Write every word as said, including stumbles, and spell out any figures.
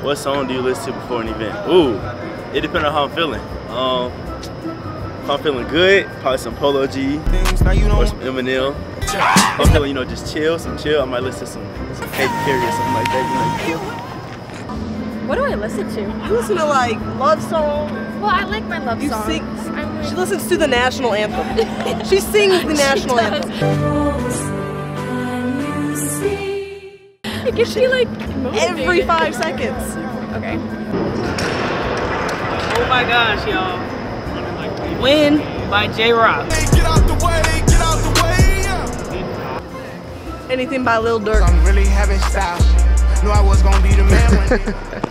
What song do you listen to before an event? Ooh, it depends on how I'm feeling. Um, if I'm feeling good, probably some Polo G or some Eminem. If I'm feeling, you know, just chill, some chill, I might listen to some, some Katy Perry or something like that. You know? What do I listen to? I listen to like love songs. Well, I like my love you songs. Sing, I'm she listens to the national anthem. She sings the national anthem. Gets she like every five seconds. Okay. Oh my gosh, y'all. Win by J-Rock. Get out the way, get out the way. Anything by Lil Durk. I'm really having style. Knew I was gonna be the man one day.